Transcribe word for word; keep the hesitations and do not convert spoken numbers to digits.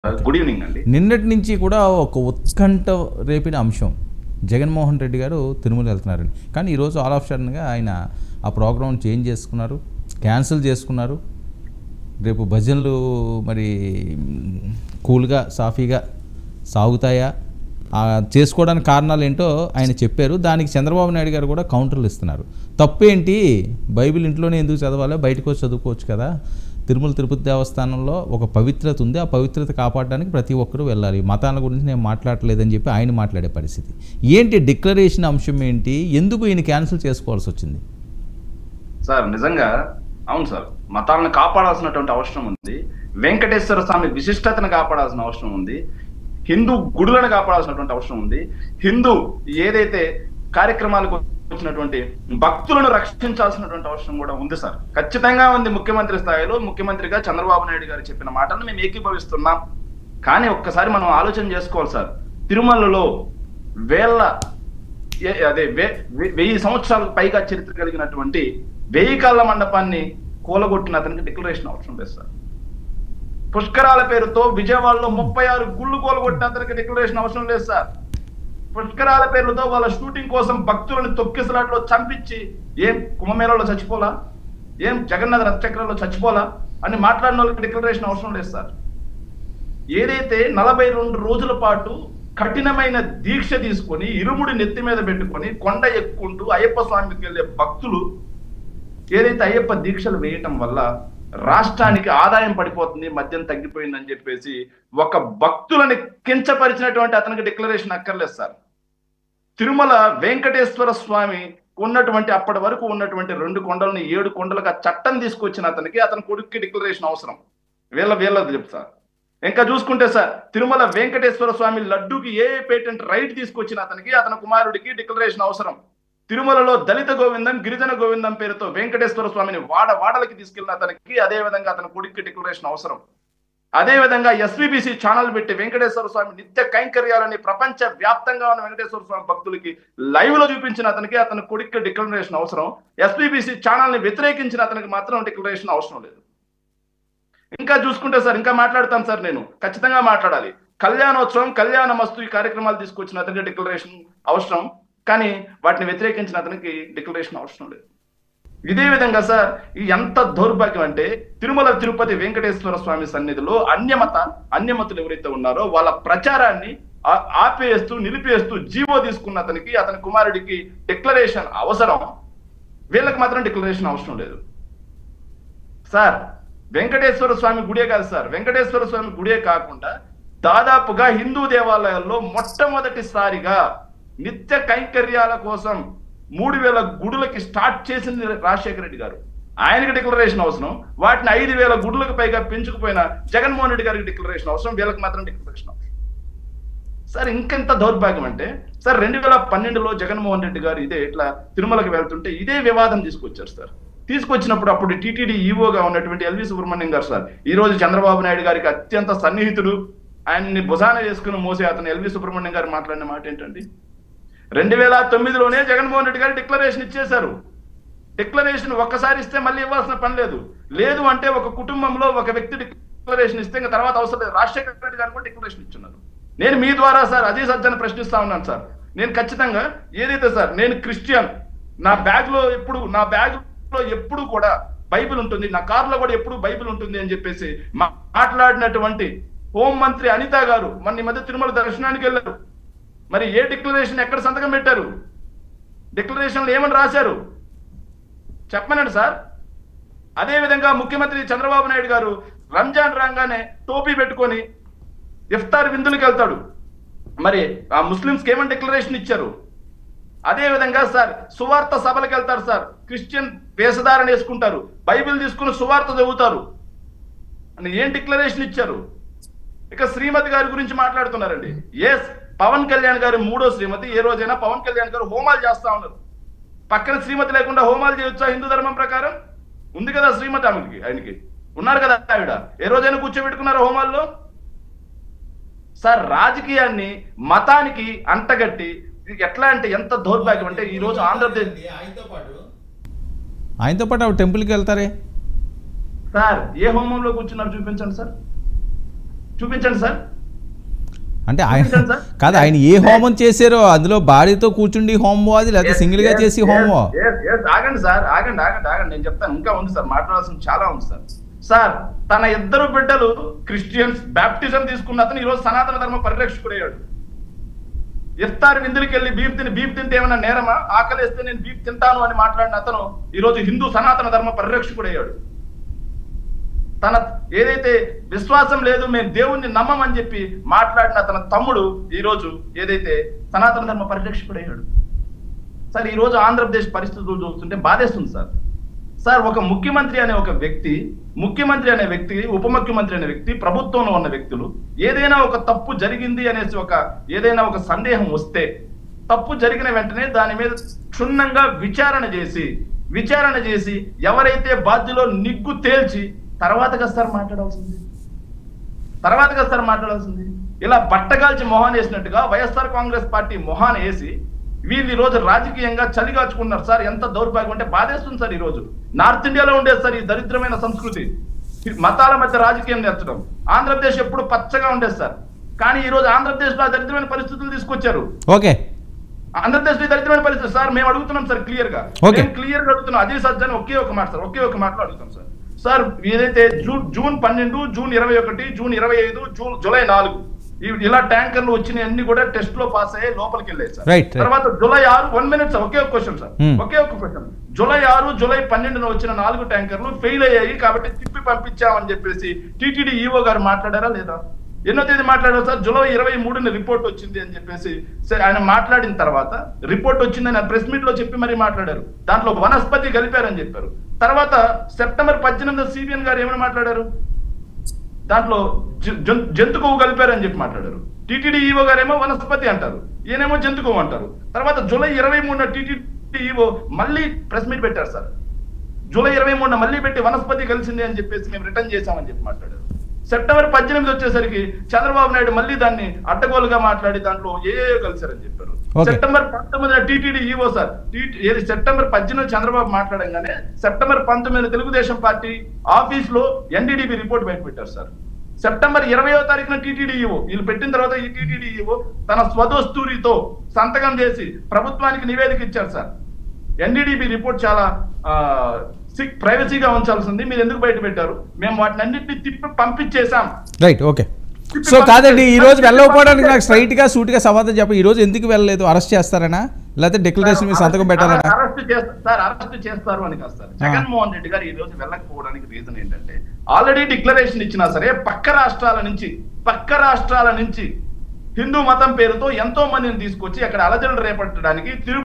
Good evening అండి. నిన్నటి నుంచి కూడా ఒక ఉత్కంఠ రేపిన అంశం జగన్మోహన్ రెడ్డి గారు తిరుమల వెళ్తున్నారని. కానీ ఈరోజు ఆల్ ఆఫ్ సడన్గా ఆయన ఆ ప్రోగ్రామ్ చేంజ్ చేసుకున్నారు, క్యాన్సిల్ చేసుకున్నారు. రేపు భజనలు మరి కూల్గా సాఫీగా సాగుతాయా చేసుకోవడానికి కారణాలు ఏంటో ఆయన చెప్పారు. దానికి చంద్రబాబు నాయుడు గారు కూడా కౌంటర్లు ఇస్తున్నారు. తప్పేంటి, బైబిల్ ఇంట్లోనే ఎందుకు చదవాలి, బయటకు వచ్చి చదువుకోవచ్చు కదా. తిరుమల తిరుపతి దేవస్థానంలో ఒక పవిత్రత ఉంది, ఆ పవిత్రత కాపాడడానికి ప్రతి ఒక్కరూ వెళ్ళాలి. మతాల గురించి నేను మాట్లాడలేదని చెప్పి ఆయన మాట్లాడే పరిస్థితి ఏంటి, డిక్లరేషన్ అంశం ఏంటి, ఎందుకు ఈయన క్యాన్సిల్ చేసుకోవాల్సి వచ్చింది? సార్ నిజంగా అవును సార్, మతాలను కాపాడాల్సినటువంటి అవసరం ఉంది. వెంకటేశ్వర స్వామి విశిష్టతను కాపాడాల్సిన అవసరం ఉంది. హిందూ గుడులను కాపాడాల్సినటువంటి అవసరం ఉంది. హిందూ ఏదైతే కార్యక్రమాలకు వచ్చినటువంటి భక్తులను రక్షించాల్సినటువంటి అవసరం కూడా ఉంది సార్. ఖచ్చితంగా ఉంది. ముఖ్యమంత్రి స్థాయిలో ముఖ్యమంత్రిగా చంద్రబాబు నాయుడు గారు చెప్పిన మాటలను మేము ఏకీభవిస్తున్నాం. కానీ ఒక్కసారి మనం ఆలోచన చేసుకోవాలి సార్. తిరుమలలో వేల అదే వెయ్యి సంవత్సరాలకు పైగా చరిత్ర కలిగినటువంటి వెయ్యి కాళ్ళ మండపాన్ని కూలగొట్టిన అతనికి డిక్లరేషన్ అవసరం లేదు సార్. పుష్కరాల పేరుతో విజయవాడలో ముప్పై ఆరు గుళ్ళు కూలగొట్టిన అతనికి డిక్లరేషన్ అవసరం లేదు సార్. పుష్కరాల పేర్లతో వాళ్ళ షూటింగ్ కోసం భక్తులను తొక్కిసలాట్లో చంపించి ఏం కుంభమేళలో చచ్చిపోలా, ఏం జగన్నాథ రథచక్రంలో చచ్చిపోలా అని మాట్లాడిన వాళ్ళకి డిక్లరేషన్ అవసరం లేదు సార్. ఏదైతే నలభై రెండు రోజుల పాటు కఠినమైన దీక్ష తీసుకొని ఇరుముడి నెత్తి మీద పెట్టుకొని కొండ ఎక్కుంటూ అయ్యప్ప స్వామికి వెళ్ళే భక్తులు ఏదైతే అయ్యప్ప దీక్షలు వేయటం వల్ల రాష్ట్రానికి ఆదాయం పడిపోతుంది, మద్యం తగ్గిపోయిందని చెప్పేసి ఒక భక్తులని కించపరిచినటువంటి అతనికి డిక్లరేషన్ అక్కర్లేదు సార్. తిరుమల వెంకటేశ్వర స్వామి ఉన్నటువంటి అప్పటి వరకు ఉన్నటువంటి రెండు కొండలని ఏడు కొండలుగా చట్టం తీసుకొచ్చిన అతనికి అతని కొడుక్కి డిక్లరేషన్ అవసరం. వీళ్ళ వీళ్ళది చెప్తా. ఇంకా చూసుకుంటే సార్, తిరుమల వెంకటేశ్వర స్వామి లడ్డూకి ఏ పేటెంట్ రైట్ తీసుకొచ్చిన అతనికి అతని కుమారుడికి డిక్లరేషన్ అవసరం. తిరుమలలో దళిత గోవిందం గిరిజన గోవిందం పేరుతో వెంకటేశ్వర స్వామిని వాడ వాడలకి తీసుకెళ్లిన అతనికి అదే విధంగా అతని కొడుక్కి డిక్లరేషన్ అవసరం. అదే విధంగా ఎస్వీబీసీ ఛానల్ పెట్టి వెంకటేశ్వర స్వామి నిత్య కైంకర్యాలని ప్రపంచ వ్యాప్తంగా ఉన్న వెంకటేశ్వర స్వామి భక్తులకి లైవ్ లో చూపించిన అతనికి అతని కొడుక్కి డిక్లరేషన్ అవసరం. ఎస్వీబీసీ ఛానల్ ని వ్యతిరేకించిన అతనికి మాత్రం డిక్లరేషన్ అవసరం లేదు. ఇంకా చూసుకుంటే సార్, ఇంకా మాట్లాడతాను సార్, నేను ఖచ్చితంగా మాట్లాడాలి. కళ్యాణోత్సవం కళ్యాణమస్తు ఈ కార్యక్రమాలు తీసుకొచ్చిన అతనికి డిక్లరేషన్ అవసరం. కానీ వాటిని వ్యతిరేకించిన అతనికి డిక్లరేషన్ అవసరం లేదు. ఇదే విధంగా సార్, ఈ ఎంత దౌర్భాగ్యం అంటే తిరుమల తిరుపతి వెంకటేశ్వర స్వామి సన్నిధిలో అన్యమత అన్యమతులు ఎవరైతే ఉన్నారో వాళ్ళ ప్రచారాన్ని ఆపేస్తూ నిలిపేస్తూ జీవో తీసుకున్న అతనికి అతని కుమారుడికి డిక్లరేషన్ అవసరం, వీళ్ళకి మాత్రం డిక్లరేషన్ అవసరం లేదు సార్. వెంకటేశ్వర స్వామి గుడే కాదు సార్, వెంకటేశ్వర స్వామి గుడే కాకుండా దాదాపుగా హిందూ దేవాలయాల్లో మొట్టమొదటిసారిగా నిత్య కైంకర్యాల కోసం మూడు వేల గుడులకి స్టార్ట్ చేసింది రాజశేఖర రెడ్డి గారు. ఆయనకి డిక్లరేషన్ అవసరం. వాటిని ఐదు వేల గుడులకు పైగా పెంచుకుపోయిన జగన్మోహన్ రెడ్డి గారికి డిక్లరేషన్ అవసరం, వీళ్ళకి మాత్రం డిక్లరేషన్ అవసరం సార్. ఇంకెంత దౌర్భాగ్యం అంటే సార్, రెండు వేల పన్నెండులో జగన్మోహన్ రెడ్డి గారు ఇదే ఇట్లా తిరుమలకి వెళ్తుంటే ఇదే వివాదం తీసుకొచ్చారు సార్. తీసుకొచ్చినప్పుడు అప్పుడు టీటీడీ ఈవోగా ఉన్నటువంటి ఎల్వి సుబ్రహ్మణ్యం గారు సార్, ఈ రోజు చంద్రబాబు నాయుడు గారికి అత్యంత సన్నిహితుడు, ఆయన్ని భుజాన వేసుకుని మోసే అతను ఎల్వి సుబ్రహ్మణ్యం గారు మాట్లాడిన మాట ఏంటండి, రెండు వేల తొమ్మిదిలోనే జగన్మోహన్ రెడ్డి గారు డిక్లరేషన్ ఇచ్చేశారు. డిక్లరేషన్ ఒక్కసారి ఇస్తే మళ్ళీ ఇవ్వాల్సిన పని లేదు. లేదు అంటే ఒక కుటుంబంలో ఒక వ్యక్తి డిక్లరేషన్ ఇస్తే ఇంకా తర్వాత అవసరం లేదు. రాజశేఖర రెడ్డి గారు కూడా డిక్లరేషన్ ఇచ్చున్నారు. నేను మీ ద్వారా సార్ అజయ్ సజ్జను ప్రశ్నిస్తా ఉన్నాను సార్. నేను ఖచ్చితంగా ఏదైతే సార్, నేను క్రిస్టియన్, నా బ్యాగ్ లో ఎప్పుడు నా బ్యాగ్ లో ఎప్పుడు కూడా బైబిల్ ఉంటుంది, నా కారులో కూడా ఎప్పుడు బైబిల్ ఉంటుంది అని చెప్పేసి మాట్లాడినటువంటి హోంమంత్రి అనిత గారు మన ఈ మధ్య తిరుమల దర్శనానికి వెళ్ళారు. మరి ఏ డిక్లరేషన్ ఎక్కడ సంతకం పెట్టారు? డిక్లరేషన్లు ఏమని రాశారు చెప్పనండి సార్. అదే విధంగా ముఖ్యమంత్రి చంద్రబాబు నాయుడు గారు రంజాన్ రాగానే టోపీ పెట్టుకొని ఇఫ్తార్ విందులకు వెళ్తాడు. మరి ఆ ముస్లింస్కి ఏమని డిక్లరేషన్ ఇచ్చారు? అదే విధంగా సార్ సువార్త సభలకు వెళ్తారు సార్, క్రిస్టియన్ వేషధారణ వేసుకుంటారు, బైబిల్ తీసుకుని సువార్త చదువుతారు అని ఏం డిక్లరేషన్ ఇచ్చారు? ఇక శ్రీమతి గారి గురించి మాట్లాడుతున్నారండి. ఎస్, పవన్ కళ్యాణ్ గారు మూడో శ్రీమతి. ఏ రోజైనా పవన్ కళ్యాణ్ గారు హోమాలు చేస్తా ఉన్నారు. పక్కన శ్రీమతి లేకుండా హోమాలు చేయొచ్చా హిందూ ధర్మం ప్రకారం? ఉంది కదా శ్రీమతి, ఆమెకి ఆయనకి ఉన్నారు కదా ఆవిడ. ఏ రోజైనా కూర్చోబెట్టుకున్నారు హోమాల్లో? సార్ రాజకీయాన్ని మతానికి అంటగట్టి ఎట్లా అంటే ఎంత దౌర్భాగ్యం అంటే ఈ రోజు ఆంధ్రప్రదేశ్ ఆయనతో పాటు ఆయనతో పాటు ఆవిడ టెంపుల్కి వెళ్తారే సార్. ఏ హోమంలో కూర్చున్నారు చూపించండి సార్. చూపించండి సార్. అంటే ఆయన కాదు, ఆయన ఏ హోమం చేశారో అందులో భార్యతో కూర్చుండి హోమో అది, లేకపోతే సింగిల్ గా చేసి హోమో. ఆగండి సార్, ఆగండి ఆగండి ఆగండి నేను చెప్తాను. ఇంకా ఉంది సార్, మాట్లాడాల్సింది చాలా ఉంది సార్. సార్ తన ఇద్దరు బిడ్డలు క్రిస్టియన్స్, బ్యాప్టిజం తీసుకున్న అతను ఈరోజు సనాతన ధర్మ పరిరక్షకుడయ్యాడు. ఇఫ్తార్ విందులకి వెళ్ళి బీఫ్ తిని బీఫ్ తింటే ఏమైనా నేరమా? ఆకలిస్తే నేను బీఫ్ తింటాను అని మాట్లాడిన అతను ఈరోజు హిందూ సనాతన ధర్మ పరిరక్షకుడయ్యాడు. తన ఏదైతే విశ్వాసం లేదు, మేము దేవుణ్ణి నమ్మమని చెప్పి మాట్లాడిన తన తమ్ముడు ఈరోజు ఏదైతే సనాతన ధర్మ పరిరక్షకుడయ్యాడు. సార్ ఈరోజు ఆంధ్రప్రదేశ్ పరిస్థితులు చూస్తుంటే బాధేస్తుంది సార్. సార్ ఒక ముఖ్యమంత్రి అనే ఒక వ్యక్తి, ముఖ్యమంత్రి అనే వ్యక్తి, ఉప ముఖ్యమంత్రి అనే వ్యక్తి, ప్రభుత్వంలో ఉన్న వ్యక్తులు ఏదైనా ఒక తప్పు జరిగింది అనేసి ఒక ఏదైనా ఒక సందేహం వస్తే, తప్పు జరిగిన వెంటనే దాని మీద క్షుణ్ణంగా విచారణ చేసి విచారణ చేసి ఎవరైతే బాధ్యులో నిగ్గు తేల్చి తర్వాతగా సార్ మాట్లాడాల్సింది తర్వాతగా సార్ మాట్లాడాల్సింది ఇలా బట్టగాల్చి మొహాన్ వేసినట్టుగా వైఎస్ఆర్ కాంగ్రెస్ పార్టీ మొహాన్ వేసి వీళ్ళు ఈ రోజు రాజకీయంగా చలిగాచుకున్నారు సార్. ఎంత దౌర్భాగ్యం అంటే బాధేస్తుంది సార్. ఈ రోజు నార్త్ ఇండియాలో ఉండేది సార్ ఈ దరిద్రమైన సంస్కృతి, మతాల మధ్య రాజకీయం నేర్చడం. ఆంధ్రప్రదేశ్ ఎప్పుడు పచ్చగా ఉండేది సార్, కానీ ఈ రోజు ఆంధ్రప్రదేశ్ లో దరిద్రమైన పరిస్థితులు తీసుకొచ్చారు. ఓకే, ఆంధ్రప్రదేశ్ లో దరిద్రమైన పరిస్థితి సార్. మేము అడుగుతున్నాం సార్ క్లియర్ గా, క్లియర్ గా అడుగుతున్నాం. అజయ్ సజ్జన్ ఒకే ఒక మాట సార్, ఒకే ఒక మాటలో అడుగుతాం సార్. సార్ ఏదైతే జూన్ జూన్ పన్నెండు జూన్ ఇరవై ఒకటి జూన్ ఇరవై ఐదు జూన్ జూలై నాలుగు ఇలా ట్యాంకర్లు వచ్చినాయి అన్ని కూడా టెస్ట్ లో పాస్ అయ్యాయి, లోపలికి వెళ్ళాయి సార్. తర్వాత జూలై ఆరు వన్ మినిట్ సార్, ఒకే ఒక క్వశ్చన్ సార్, ఒకే ఒక క్వశ్చన్. జూలై ఆరు జూలై పన్నెండున వచ్చిన నాలుగు ట్యాంకర్లు ఫెయిల్ అయ్యాయి కాబట్టి తిప్పి పంపించామని చెప్పేసి టీటీడీ ఈఓ గారు మాట్లాడారా లేదా? ఎన్నో తేదీ మాట్లాడారు సార్? జూలై ఇరవై మూడున రిపోర్ట్ వచ్చింది అని చెప్పేసి ఆయన మాట్లాడిన తర్వాత రిపోర్ట్ వచ్చిందని ప్రెస్ మీట్ లో చెప్పి మరీ మాట్లాడారు. దాంట్లో వనస్పతి కలిపారని చెప్పారు. తర్వాత సెప్టెంబర్ పద్దెనిమిది సిబిఎన్ గారు ఏమని మాట్లాడారు? దాంట్లో జంతు కొవ్వు కలిపారని చెప్పి మాట్లాడారు. టీటీడీ ఈవో గారేమో వనస్పతి అంటారు, ఈయనేమో జంతు కొవ్వు అంటారు. తర్వాత జూలై ఇరవై మూడున టీటీడీ ఈవో మళ్ళీ ప్రెస్ మీట్ పెట్టారు సార్. జూలై ఇరవై మూడున మళ్ళీ పెట్టి వనస్పతి కలిసింది అని చెప్పేసి మేము రిటర్న్ చేశామని చెప్పి మాట్లాడారు. సెప్టెంబర్ పద్దెనిమిది వచ్చేసరికి చంద్రబాబు నాయుడు మళ్ళీ దాన్ని అడ్డగోలుగా మాట్లాడి దాంట్లో ఏ కలిసారని చెప్పారు. సెప్టెంబర్ పంతొమ్మిదిన టీటీడీ ఈవో సార్ ఏది సెప్టెంబర్ పద్దెనిమిది చంద్రబాబు మాట్లాడంగానే సెప్టెంబర్ పంతొమ్మిది తెలుగుదేశం పార్టీ ఆఫీస్ లో ఎన్డీడీబీ రిపోర్ట్ బయట పెట్టారు సార్. సెప్టెంబర్ ఇరవయో తారీఖున టీటీడీ ఈవో వీళ్ళు పెట్టిన తర్వాత ఈ టీటీడీ ఈవో తన స్వదస్తూరితో సంతకం చేసి ప్రభుత్వానికి నివేదిక ఇచ్చారు సార్. ఎన్డీడీబీ రిపోర్ట్ చాలా ప్రైవసీగా ఉంచాల్సింది, మీరు ఎందుకు బయట పెట్టారు? మేము వాటిని అన్నింటినీ తిప్పి పంపించేశాం. Right, okay. సో కాదండి, ఈ రోజు వెళ్ళకపోవడానికి నాకు స్ట్రైట్ గా సూట్ గా సమాధానం చెప్ప. ఈ రోజు ఎందుకు వెళ్ళలేదు? అరెస్ట్ చేస్తారనా లేకపోతే డిక్లరేషన్ మీద సంతకం పెట్టాలనా? అరెస్ట్ చేస్తారు సార్, అరెస్ట్ చేస్తారు అని కాదు సార్. జగన్మోహన్ రెడ్డి గారు ఈ రోజు వెళ్ళకపోవడానికి రీజన్ ఏంటంటే ఆల్రెడీ డిక్లరేషన్ ఇచ్చినా సరే పక్క రాష్ట్రాల నుంచి పక్క రాష్ట్రాల నుంచి హిందూ మతం పేరుతో ఎంతో మందిని తీసుకొచ్చి అక్కడ అలజడులు రేపట్టడానికి తిరుగు